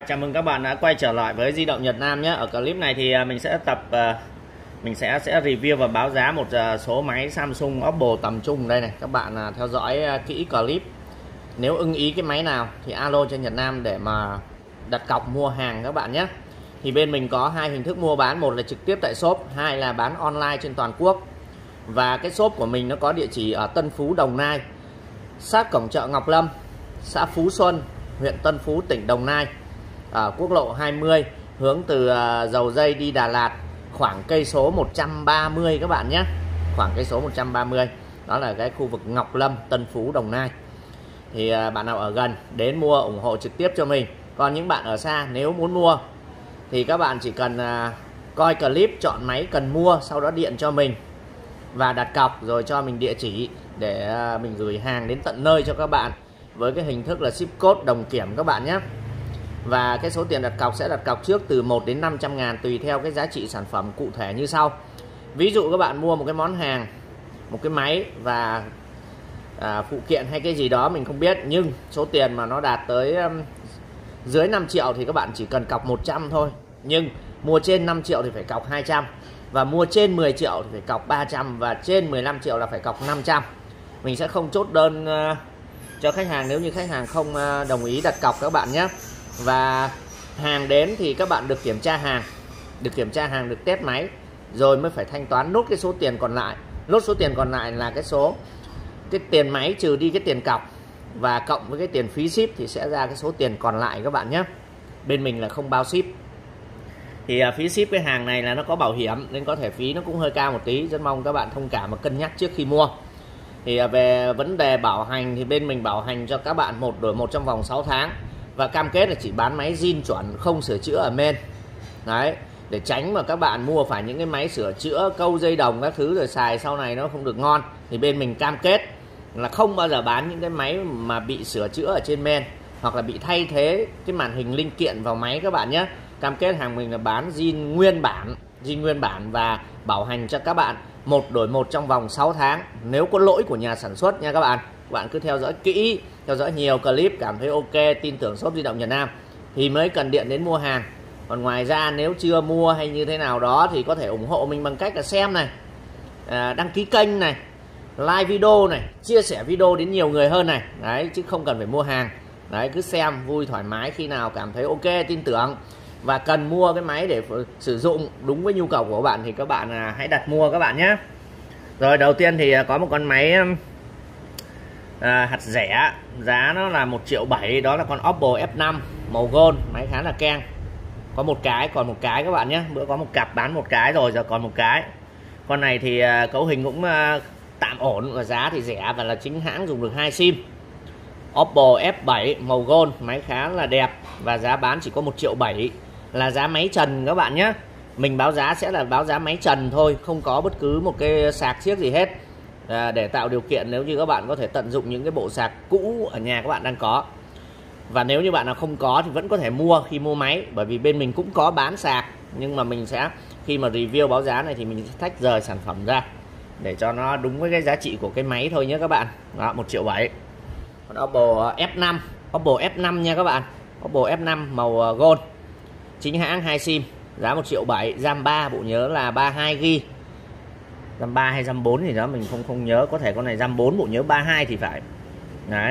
Chào mừng các bạn đã quay trở lại với Di động Nhật Nam nhé. Ở clip này thì mình sẽ review và báo giá một số máy Samsung Oppo tầm trung đây này. Các bạn theo dõi kỹ clip. Nếu ưng ý cái máy nào thì alo cho Nhật Nam để mà đặt cọc mua hàng các bạn nhé. Thì bên mình có hai hình thức mua bán, một là trực tiếp tại shop, hai là bán online trên toàn quốc. Và cái shop của mình nó có địa chỉ ở Tân Phú, Đồng Nai, sát cổng chợ Ngọc Lâm, xã Phú Xuân, huyện Tân Phú, tỉnh Đồng Nai. Ở quốc lộ 20 hướng từ Dầu Dây đi Đà Lạt, khoảng cây số 130 các bạn nhé. Khoảng cây số 130. Đó là cái khu vực Ngọc Lâm, Tân Phú, Đồng Nai. Thì bạn nào ở gần đến mua ủng hộ trực tiếp cho mình. Còn những bạn ở xa nếu muốn mua thì các bạn chỉ cần coi clip, chọn máy cần mua, sau đó điện cho mình và đặt cọc, rồi cho mình địa chỉ để mình gửi hàng đến tận nơi cho các bạn, với cái hình thức là ship code đồng kiểm các bạn nhé. Và cái số tiền đặt cọc sẽ đặt cọc trước từ 1 đến 500 ngàn tùy theo cái giá trị sản phẩm cụ thể như sau. Ví dụ các bạn mua một cái món hàng, một cái máy và phụ kiện hay cái gì đó mình không biết, nhưng số tiền mà nó đạt tới dưới 5 triệu thì các bạn chỉ cần cọc 100 thôi. Nhưng mua trên 5 triệu thì phải cọc 200, và mua trên 10 triệu thì phải cọc 300, và trên 15 triệu là phải cọc 500. Mình sẽ không chốt đơn cho khách hàng nếu như khách hàng không đồng ý đặt cọc các bạn nhé. Và hàng đến thì các bạn được kiểm tra hàng, được test máy, rồi mới phải thanh toán nốt cái số tiền còn lại. Nốt số tiền còn lại là cái tiền máy trừ đi cái tiền cọc, và cộng với cái tiền phí ship thì sẽ ra cái số tiền còn lại các bạn nhé. Bên mình là không bao ship. Thì phí ship cái hàng này là nó có bảo hiểm nên có thể phí nó cũng hơi cao một tí, rất mong các bạn thông cảm và cân nhắc trước khi mua. Thì về vấn đề bảo hành thì bên mình bảo hành cho các bạn 1 đổi 1 trong vòng 6 tháng. Và cam kết là chỉ bán máy zin chuẩn, không sửa chữa ở main. Đấy, để tránh mà các bạn mua phải những cái máy sửa chữa, câu dây đồng các thứ rồi xài sau này nó không được ngon. Thì bên mình cam kết là không bao giờ bán những cái máy mà bị sửa chữa ở trên main, hoặc là bị thay thế cái màn hình linh kiện vào máy các bạn nhé. Cam kết hàng mình là bán zin nguyên bản và bảo hành cho các bạn 1 đổi 1 trong vòng 6 tháng. Nếu có lỗi của nhà sản xuất nha các bạn. Các bạn cứ theo dõi kỹ, theo dõi nhiều clip, cảm thấy ok, tin tưởng shop Di động Nhật Nam thì mới cần điện đến mua hàng. Còn ngoài ra nếu chưa mua hay như thế nào đó thì có thể ủng hộ mình bằng cách là xem này, đăng ký kênh này, like video này, chia sẻ video đến nhiều người hơn này. Đấy, chứ không cần phải mua hàng. Đấy, cứ xem vui thoải mái, khi nào cảm thấy ok, tin tưởng và cần mua cái máy để sử dụng đúng với nhu cầu của các bạn thì các bạn hãy đặt mua các bạn nhé. Rồi đầu tiên thì có một con máy hạt rẻ, giá nó là 1,7 triệu, đó là con Oppo F5 màu gold, máy khá là keng. Có một cái, còn một cái các bạn nhé. Bữa có một cặp bán một cái rồi, giờ còn một cái. Con này thì cấu hình cũng tạm ổn, và giá thì rẻ và là chính hãng, dùng được 2 sim. Oppo F7 màu gold, máy khá là đẹp và giá bán chỉ có 1,7 triệu, là giá máy trần các bạn nhé. Mình báo giá sẽ là báo giá máy trần thôi, không có bất cứ một cái sạc xiếc gì hết, để tạo điều kiện nếu như các bạn có thể tận dụng những cái bộ sạc cũ ở nhà các bạn đang có. Và nếu như bạn nào không có thì vẫn có thể mua khi mua máy, bởi vì bên mình cũng có bán sạc, nhưng mà mình sẽ khi mà review báo giá này thì mình sẽ tách rời sản phẩm ra để cho nó đúng với cái giá trị của cái máy thôi nhé các bạn. Đó, 1,7 triệu. Còn Oppo F5 nha các bạn. Oppo F5 màu gold, chính hãng 2 sim, giá 1,7 triệu, RAM 3, bộ nhớ là 32GB. RAM 3 hay RAM 4 gì đó mình không nhớ, có thể con này RAM 4, bộ nhớ 32 thì phải. Đấy.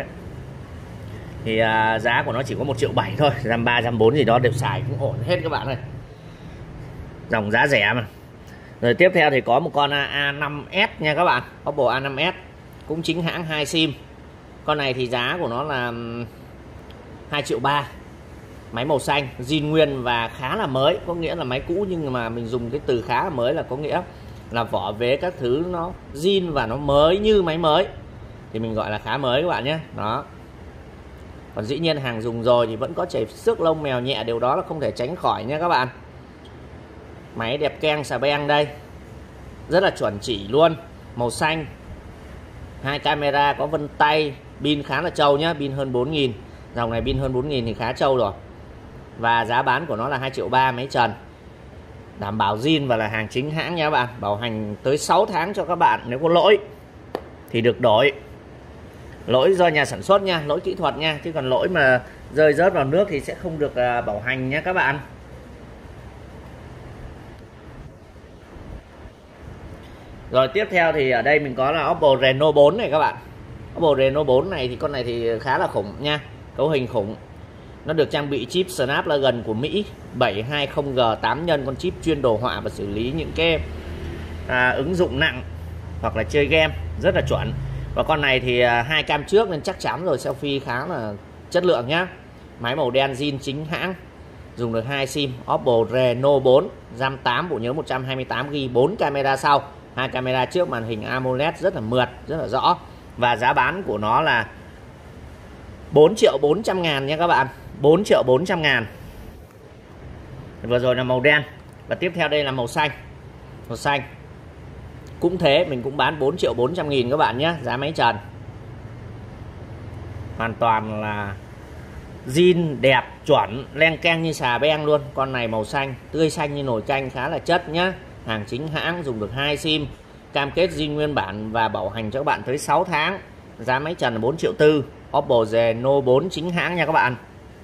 Thì giá của nó chỉ có 1,7 triệu thôi, RAM 3, RAM 4 gì đó đều xài cũng ổn hết các bạn ơi. Dòng giá rẻ mà. Rồi tiếp theo thì có một con A5s nha các bạn, Oppo A5s cũng chính hãng 2 sim. Con này thì giá của nó là 2,3 triệu. Máy màu xanh, zin nguyên và khá là mới, có nghĩa là máy cũ nhưng mà mình dùng cái từ khá là mới là có nghĩa là vỏ vế các thứ nó zin và nó mới như máy mới, thì mình gọi là khá mới các bạn nhé. Đó. Còn dĩ nhiên hàng dùng rồi thì vẫn có chảy xước lông mèo nhẹ, điều đó là không thể tránh khỏi nha các bạn. Máy đẹp keng xà beng đây, rất là chuẩn chỉ luôn, màu xanh, 2 camera, có vân tay, pin khá là trâu nhá, pin hơn 4.000, dòng này pin hơn 4.000 thì khá trâu rồi. Và giá bán của nó là 2,3 triệu, máy trần, đảm bảo zin và là hàng chính hãng nha các bạn. Bảo hành tới 6 tháng cho các bạn. Nếu có lỗi thì được đổi. Lỗi do nhà sản xuất nha, lỗi kỹ thuật nha, chứ còn lỗi mà rơi rớt vào nước thì sẽ không được bảo hành nhé các bạn. Rồi tiếp theo thì ở đây mình có là Oppo Reno 4 này các bạn. Oppo Reno 4 này thì con này thì khá là khủng nha, cấu hình khủng. Nó được trang bị chip Snapdragon của Mỹ 720G 8 nhân, con chip chuyên đồ họa và xử lý những cái ứng dụng nặng hoặc là chơi game rất là chuẩn. Và con này thì hai cam trước nên chắc chắn rồi, selfie khá là chất lượng nhá. Máy màu đen zin chính hãng, dùng được 2 sim. Oppo Reno 4, RAM 8, bộ nhớ 128GB, 4 camera sau, 2 camera trước, màn hình AMOLED rất là mượt, rất là rõ. Và giá bán của nó là 4.400.000 nha các bạn, 4.400.000. Vừa rồi là màu đen và tiếp theo đây là màu xanh. Màu xanh cũng thế, mình cũng bán 4.400.000 các bạn nhé, giá máy trần. Hoàn toàn là zin đẹp chuẩn, len keng như xà beng luôn. Con này màu xanh, tươi xanh như nồi canh, khá là chất nhá. Hàng chính hãng, dùng được 2 sim, cam kết zin nguyên bản và bảo hành cho các bạn tới 6 tháng. Giá máy trần là 4.4 triệu. Oppo Reno 4 chính hãng nha các bạn.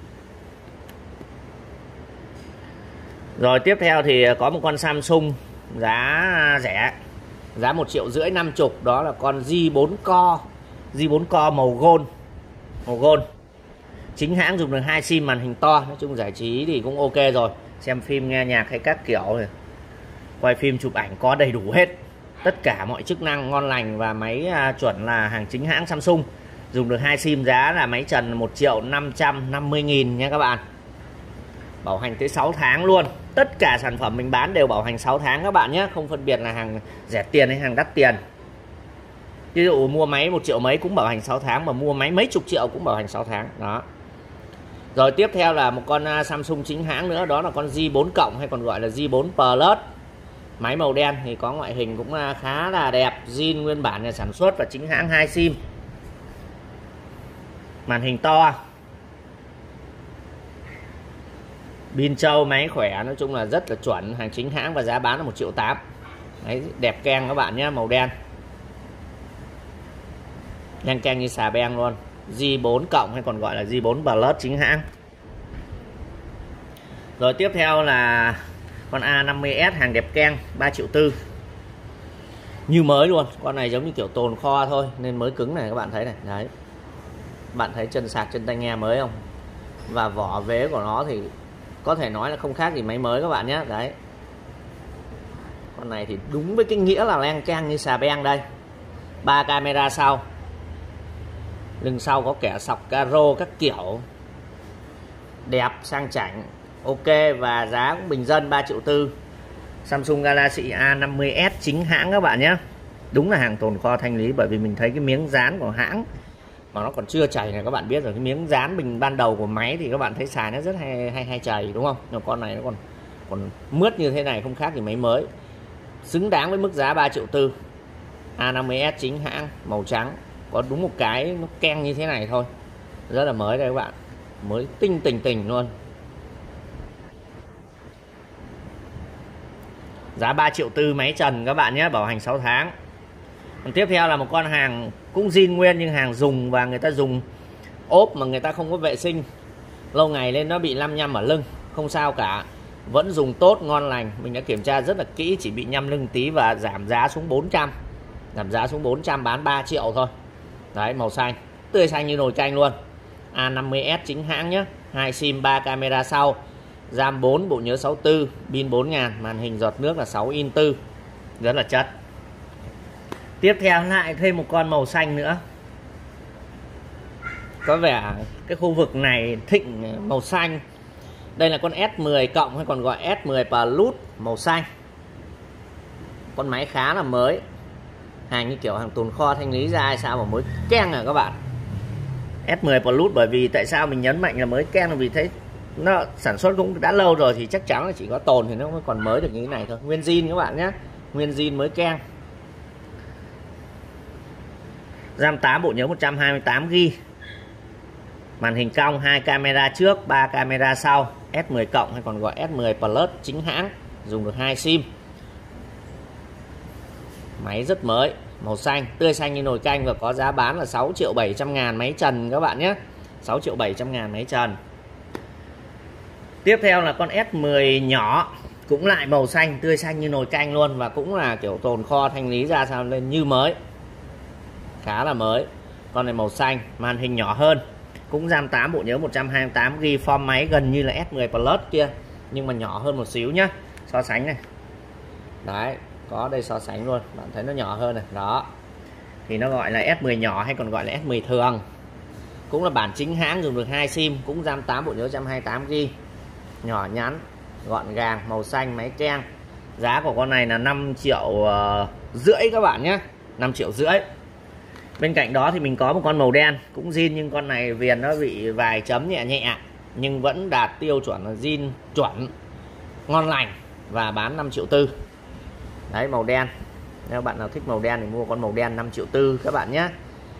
Rồi tiếp theo thì có một con Samsung giá rẻ, giá 1.550 triệu, đó là con J4 Core. J4 Core màu gold. Màu gold. Chính hãng, dùng được 2 sim, màn hình to, nói chung giải trí thì cũng ok rồi. Xem phim, nghe nhạc hay các kiểu này, quay phim, chụp ảnh có đầy đủ hết. Tất cả mọi chức năng ngon lành và máy chuẩn là hàng chính hãng Samsung. Dùng được 2 sim, giá là máy trần 1.550.000 nha các bạn. Bảo hành tới 6 tháng luôn. Tất cả sản phẩm mình bán đều bảo hành 6 tháng các bạn nhé, không phân biệt là hàng rẻ tiền hay hàng đắt tiền. Ví dụ mua máy 1 triệu mấy cũng bảo hành 6 tháng, mà mua máy mấy chục triệu cũng bảo hành 6 tháng. Đó. Rồi tiếp theo là một con Samsung chính hãng nữa, đó là con J4 Cộng hay còn gọi là J4 Plus. Máy màu đen thì có ngoại hình cũng khá là đẹp, zin nguyên bản nhà sản xuất và chính hãng, 2 sim. Màn hình to, pin trâu, máy khỏe, nói chung là rất là chuẩn, hàng chính hãng và giá bán là 1.8 triệu. Đấy, đẹp keng các bạn nhé, màu đen. Đen keng như xà beng luôn. J4 Cộng hay còn gọi là J4 Plus chính hãng. Rồi tiếp theo là con A50s hàng đẹp keng, 3.4 triệu. Như mới luôn, con này giống như kiểu tồn kho thôi nên mới cứng này các bạn thấy này. Đấy, bạn thấy chân sạc, chân tai nghe mới không? Và vỏ vế của nó thì có thể nói là không khác gì máy mới các bạn nhé. Đấy, con này thì đúng với cái nghĩa là len keng như xà beng đây. 3 camera sau, lưng sau có kẻ sọc caro các kiểu, đẹp sang chảnh, ok. Và giá cũng bình dân, 3.4 triệu. Samsung Galaxy A50s chính hãng các bạn nhé. Đúng là hàng tồn kho thanh lý, bởi vì mình thấy cái miếng dán của hãng mà nó còn chưa chảy này, các bạn biết rồi. Cái miếng dán bình ban đầu của máy thì các bạn thấy xài nó rất hay chảy đúng không? Nhưng con này nó còn mướt như thế này, không khác gì máy mới. Xứng đáng với mức giá 3.4 triệu. A50s chính hãng, màu trắng, có đúng một cái nó keng như thế này thôi, rất là mới đây các bạn, mới tinh tình luôn. Giá 3.4 triệu, máy trần các bạn nhé, bảo hành 6 tháng. Còn tiếp theo là một con hàng cũng zin nguyên nhưng hàng dùng, và người ta dùng ốp mà người ta không có vệ sinh lâu ngày nên nó bị lăm nhăm ở lưng. Không sao cả, vẫn dùng tốt, ngon lành. Mình đã kiểm tra rất là kỹ, chỉ bị nhăm lưng tí và giảm giá xuống 400. Giảm giá xuống 400, bán 3 triệu thôi. Đấy, màu xanh, tươi xanh như nồi canh luôn. A50s chính hãng nhé, 2 sim, 3 camera sau, RAM 4, bộ nhớ 64, pin 4000, màn hình giọt nước là 6 inch 4, rất là chất. Tiếp theo lại thêm một con màu xanh nữa. Có vẻ cái khu vực này thịnh màu xanh. Đây là con S10 Cộng hay còn gọi S10 Plus màu xanh. Con máy khá là mới, hàng như kiểu hàng tồn kho thanh lý ra hay sao mà mới keng à các bạn. S10 Plus, bởi vì tại sao mình nhấn mạnh là mới keng là vì thấy nó sản xuất cũng đã lâu rồi thì chắc chắn là chỉ có tồn thì nó mới còn mới được như thế này thôi. Nguyên zin các bạn nhé, nguyên zin mới keng. RAM 8, bộ nhớ 128GB, màn hình cong, 2 camera trước, 3 camera sau, S10 Cộng hay còn gọi S10 Plus chính hãng, dùng được 2 sim. Máy rất mới, màu xanh, tươi xanh như nồi canh và có giá bán là 6.700.000 máy trần các bạn nhé. 6 triệu 700 ngàn máy trần. Tiếp theo là con S10 nhỏ, cũng lại màu xanh, tươi xanh như nồi canh luôn, và cũng là kiểu tồn kho thanh lý ra sao lên như mới, khá là mới. Con này màu xanh, màn hình nhỏ hơn, cũng RAM 8, bộ nhớ 128GB, form máy gần như là S10 Plus kia, nhưng mà nhỏ hơn một xíu nhá. So sánh này, đấy, có đây so sánh luôn, bạn thấy nó nhỏ hơn này, đó. Thì nó gọi là S10 nhỏ hay còn gọi là S10 thường. Cũng là bản chính hãng, dùng được 2 sim, cũng RAM 8, bộ nhớ 128GB, nhỏ nhắn, gọn gàng, màu xanh, máy keng. Giá của con này là 5,5 triệu các bạn nhé, 5,5 triệu. Bên cạnh đó thì mình có một con màu đen, cũng zin, nhưng con này viền nó bị vài chấm nhẹ nhẹ, nhưng vẫn đạt tiêu chuẩn là zin chuẩn, ngon lành, và bán 5,4 triệu. Đấy, màu đen. Nếu bạn nào thích màu đen thì mua con màu đen 5,4 triệu các bạn nhé.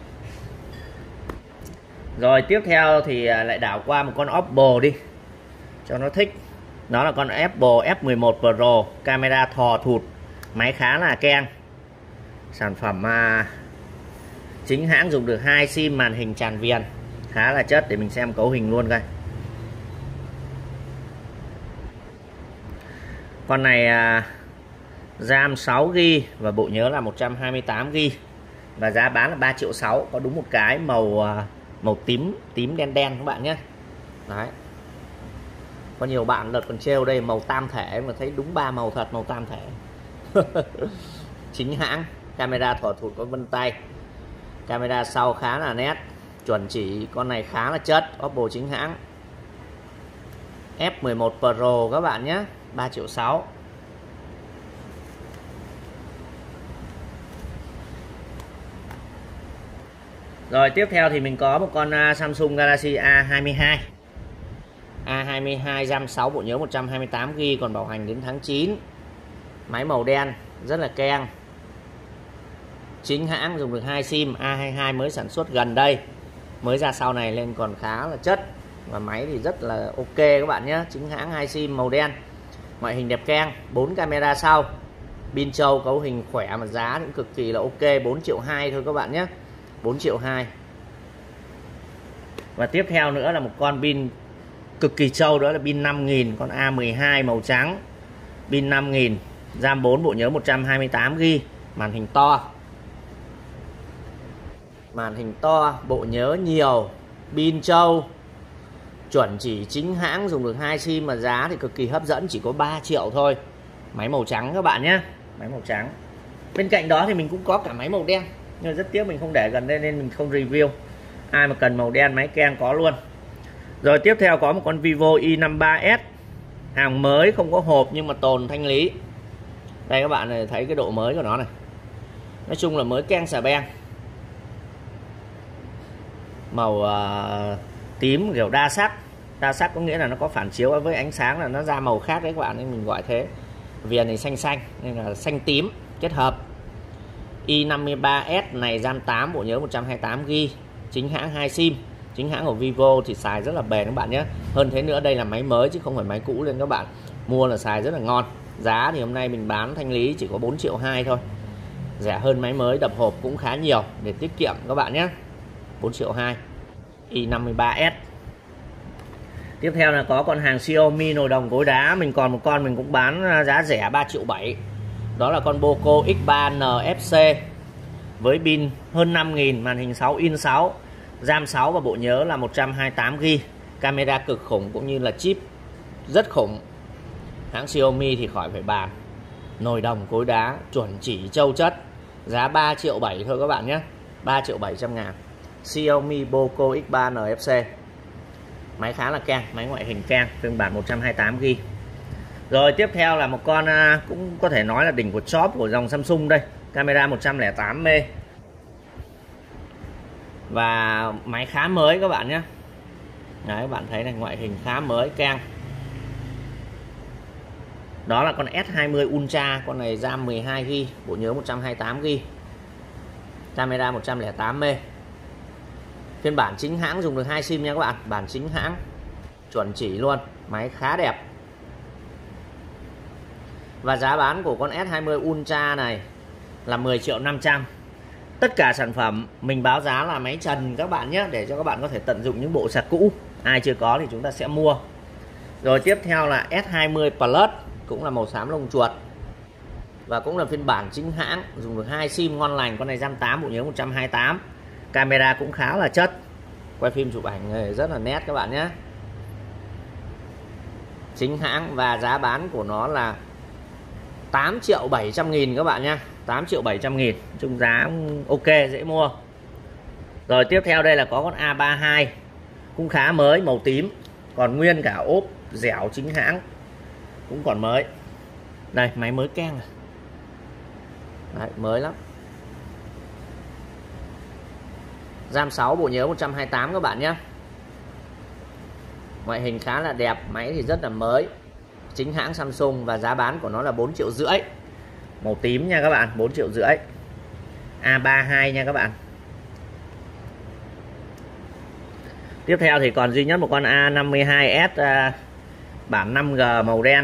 Rồi tiếp theo thì lại đảo qua một con Oppo đi cho nó thích. Đó là con Apple F11 Pro, camera thò thụt, máy khá là keng. Sản phẩm chính hãng, dùng được 2 sim, màn hình tràn viền, khá là chất. Để mình xem cấu hình luôn coi. Con này RAM 6GB và bộ nhớ là 128GB, và giá bán là 3,6 triệu. Có đúng một cái màu tím đen các bạn nhé. Đấy, có nhiều bạn đợt còn trêu đây màu tam thể, mà thấy đúng 3 màu thật, màu tam thể. Chính hãng, camera thỏ thụt, có vân tay, camera sau khá là nét, chuẩn chỉ. Con này khá là chất, Oppo chính hãng, F11 Pro các bạn nhé, 3,6 triệu. Rồi tiếp theo thì mình có một con Samsung Galaxy A22. A22 RAM 6, bộ nhớ 128GB, còn bảo hành đến tháng 9. Máy màu đen, rất là keng. Chính hãng, dùng được 2 sim, A22 mới sản xuất gần đây, mới ra sau này lên còn khá là chất, và máy thì rất là ok các bạn nhé. Chính hãng 2 sim, màu đen, ngoại hình đẹp keng, 4 camera sau, pin trâu, cấu hình khỏe, mà giá cũng cực kỳ là ok, 4,2 triệu thôi các bạn nhé, 4,2 triệu. Và tiếp theo nữa là một con pin cực kỳ trâu, đó là pin 5000, con A12 màu trắng, pin 5000, RAM 4, bộ nhớ 128GB, màn hình to, bộ nhớ nhiều, pin trâu, chuẩn chỉ, chính hãng, dùng được 2 sim, mà giá thì cực kỳ hấp dẫn, chỉ có 3 triệu thôi. Máy màu trắng các bạn nhé, máy màu trắng. Bên cạnh đó thì mình cũng có cả máy màu đen, nhưng rất tiếc mình không để gần đây nên mình không review. Ai mà cần màu đen, máy keng có luôn. Rồi tiếp theo có một con Vivo Y53s, hàng mới, không có hộp nhưng mà tồn thanh lý. Đây các bạn này, thấy cái độ mới của nó này, nói chung là mới keng xà beng. Màu tím kiểu đa sắc có nghĩa là nó có phản chiếu với ánh sáng, là nó ra màu khác đấy các bạn, nên mình gọi thế. Viền này xanh nên là xanh tím kết hợp. Y53s này RAM 8, bộ nhớ 128GB, chính hãng 2 sim, chính hãng của Vivo, thì xài rất là bền các bạn nhé. Hơn thế nữa, đây là máy mới chứ không phải máy cũ, nên các bạn mua là xài rất là ngon. Giá thì hôm nay mình bán thanh lý chỉ có 4,2 triệu thôi, rẻ hơn máy mới đập hộp cũng khá nhiều, để tiết kiệm các bạn nhé. 4,2 triệu. Y53s. Tiếp theo là có con hàng Xiaomi nồi đồng gối đá. Mình còn một con mình cũng bán giá rẻ 3,7 triệu. Đó là con Poco X3 NFC với pin hơn 5000, màn hình 6 inch 6, RAM 6 và bộ nhớ là 128GB, camera cực khủng cũng như là chip rất khủng. Hãng Xiaomi thì khỏi phải bàn, nồi đồng gối đá chuẩn chỉ trâu chất, giá 3,7 triệu thôi các bạn nhé, 3,7 triệu. Xiaomi Poco X3 NFC, máy khá là keng, máy ngoại hình keng, phiên bản 128GB. Rồi tiếp theo là một con cũng có thể nói là đỉnh của chóp của dòng Samsung đây, camera 108MP, và máy khá mới các bạn nhé. Đấy, các bạn thấy này, ngoại hình khá mới, keng. Đó là con S20 Ultra, con này RAM 12GB, bộ nhớ 128GB, camera 108MP. Phiên bản chính hãng, dùng được 2 sim nha các bạn, bản chính hãng chuẩn chỉ luôn, máy khá đẹp. Và giá bán của con S20 Ultra này là 10,5 triệu. Tất cả sản phẩm mình báo giá là máy trần các bạn nhé, để cho các bạn có thể tận dụng những bộ sạc cũ. Ai chưa có thì chúng ta sẽ mua. Rồi tiếp theo là S20 Plus, cũng là màu xám lông chuột. Và cũng là phiên bản chính hãng, dùng được 2 sim ngon lành. Con này RAM 8, bộ nhớ 128. Camera cũng khá là chất, quay phim chụp ảnh rất là nét các bạn nhé. Chính hãng và giá bán của nó là 8.700.000 các bạn nhé. 8.700.000, chung giá ok, dễ mua. Rồi tiếp theo đây là có con A32, cũng khá mới, màu tím, còn nguyên cả ốp dẻo chính hãng, cũng còn mới. Đây, máy mới keng này. Đấy, mới lắm. RAM 6, bộ nhớ 128 các bạn nhé. Ngoại hình khá là đẹp, máy thì rất là mới, chính hãng Samsung, và giá bán của nó là 4,5 triệu. Màu tím nha các bạn, 4,5 triệu. A32 nha các bạn. Tiếp theo thì còn duy nhất một con A52s bản 5G màu đen.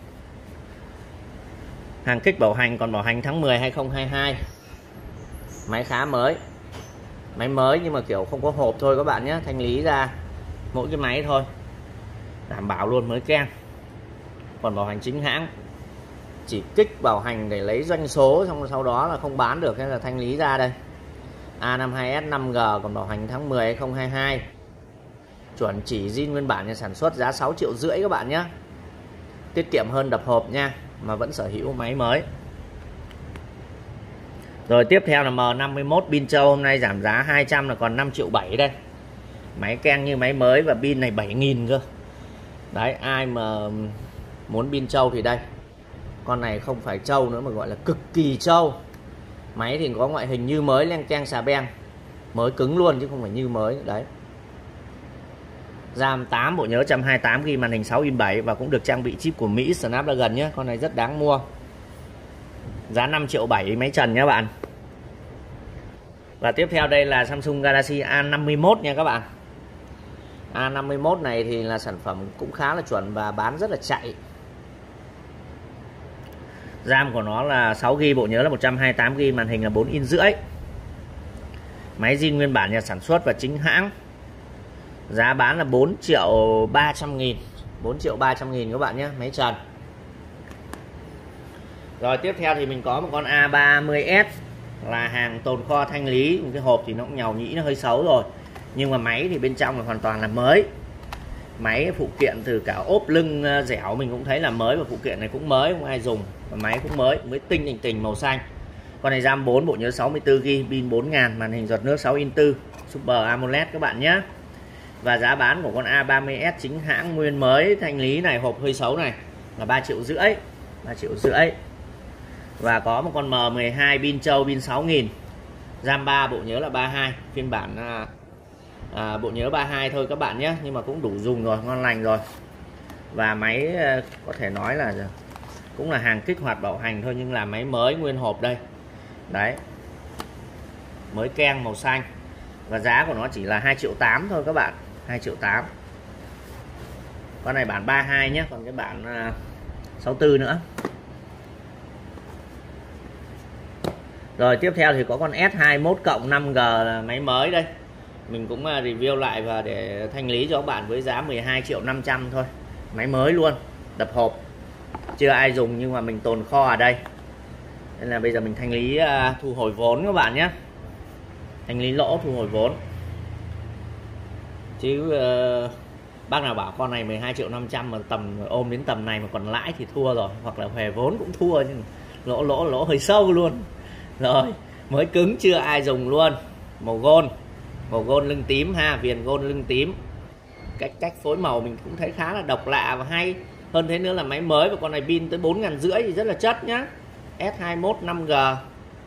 Hàng kích bảo hành, còn bảo hành tháng 10 2022. Máy khá mới. Máy mới nhưng mà kiểu không có hộp thôi các bạn nhé, thanh lý ra mỗi cái máy thôi. Đảm bảo luôn, mới keng. Còn bảo hành chính hãng. Chỉ kích bảo hành để lấy doanh số, xong sau đó là không bán được, hay là thanh lý ra đây. A52s 5G, còn bảo hành tháng 10 2022. Chuẩn chỉ zin nguyên bản nhà sản xuất, giá 6,5 triệu các bạn nhé. Tiết kiệm hơn đập hộp nha, mà vẫn sở hữu máy mới. Rồi tiếp theo là M51 pin trâu, hôm nay giảm giá 200 là còn 5,7 triệu đây. Máy keng như máy mới và pin này 7.000 cơ. Đấy, ai mà muốn pin trâu thì đây. Con này không phải trâu nữa mà gọi là cực kỳ trâu. Máy thì có ngoại hình như mới, len keng xà beng, mới cứng luôn chứ không phải như mới. Đấy, RAM 8, bộ nhớ 128GB, màn hình 6:7 và cũng được trang bị chip của Mỹ Snapdragon nhé. Con này rất đáng mua. Giá 5,7 triệu máy trần nhé bạn. Và tiếp theo đây là Samsung Galaxy A51 nha các bạn. A51 này thì là sản phẩm cũng khá là chuẩn và bán rất là chạy. RAM của nó là 6GB, bộ nhớ là 128GB, màn hình là 4,5 inch. Máy zin nguyên bản nhà sản xuất và chính hãng. Giá bán là 4,3 triệu. 4,3 triệu các bạn nhé, máy trần. Rồi tiếp theo thì mình có một con A30s, là hàng tồn kho thanh lý. Cái hộp thì nó cũng nhàu nhĩ, nó hơi xấu rồi, nhưng mà máy thì bên trong là hoàn toàn là mới. Máy phụ kiện từ cả ốp lưng dẻo mình cũng thấy là mới, và phụ kiện này cũng mới, không ai dùng. Và máy cũng mới tinh tình màu xanh. Con này RAM 4, bộ nhớ 64GB, pin 4000, màn hình giọt nước 6,4 Super AMOLED các bạn nhé. Và giá bán của con A30s chính hãng nguyên mới thanh lý này, hộp hơi xấu này, là 3,5 triệu. 3,5 triệu. Và có một con M12 pin trâu, pin 6000, RAM 3, bộ nhớ là 32, phiên bản bộ nhớ 32 thôi các bạn nhé, nhưng mà cũng đủ dùng rồi, ngon lành rồi. Và máy có thể nói là cũng là hàng kích hoạt bảo hành thôi, nhưng là máy mới nguyên hộp đây. Đấy, mới keng màu xanh. Và giá của nó chỉ là 2,8 triệu thôi các bạn, 2,8 triệu. Con này bản 32 nhé, còn cái bản 64 nữa. Rồi tiếp theo thì có con S21 cộng 5G là máy mới đây. Mình cũng review lại và để thanh lý cho các bạn với giá 12,5 triệu thôi. Máy mới luôn, đập hộp, chưa ai dùng nhưng mà mình tồn kho ở đây. Nên là bây giờ mình thanh lý thu hồi vốn các bạn nhé. Thanh lý lỗ, thu hồi vốn. Chứ bác nào bảo con này 12,5 triệu mà tầm ôm đến tầm này mà còn lãi thì thua rồi, hoặc là huề vốn cũng thua, nhưng lỗ hơi sâu luôn. Rồi, mới cứng, chưa ai dùng luôn. Màu gold lưng tím ha, viền gold lưng tím. Cách phối màu mình cũng thấy khá là độc lạ và hay. Hơn thế nữa là máy mới, và con này pin tới 4.500 thì rất là chất nhá. S21 5G,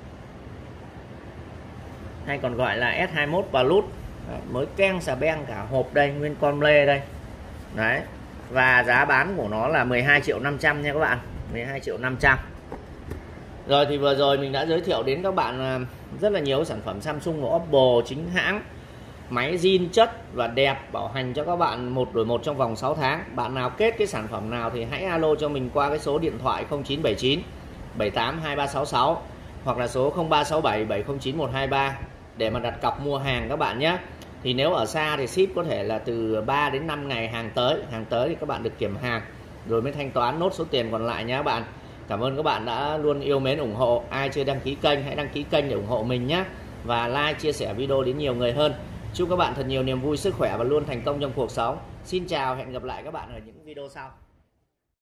hay còn gọi là S21 Plus. Đấy, mới keng xà beng cả hộp đây, nguyên con lê đây. Đấy, và giá bán của nó là 12,5 triệu nha các bạn, 12,5 triệu. Rồi thì vừa rồi mình đã giới thiệu đến các bạn rất là nhiều sản phẩm Samsung và Oppo chính hãng. Máy zin chất và đẹp, bảo hành cho các bạn 1 đổi 1 trong vòng 6 tháng. Bạn nào kết cái sản phẩm nào thì hãy alo cho mình qua cái số điện thoại 0979 78 2366. hoặc là số 0367 709 123 để mà đặt cọc mua hàng các bạn nhé. Thì nếu ở xa thì ship có thể là từ 3 đến 5 ngày hàng tới thì các bạn được kiểm hàng rồi mới thanh toán nốt số tiền còn lại nhé các bạn. Cảm ơn các bạn đã luôn yêu mến ủng hộ. Ai chưa đăng ký kênh hãy đăng ký kênh để ủng hộ mình nhé, và like chia sẻ video đến nhiều người hơn. Chúc các bạn thật nhiều niềm vui, sức khỏe và luôn thành công trong cuộc sống. Xin chào, hẹn gặp lại các bạn ở những video sau.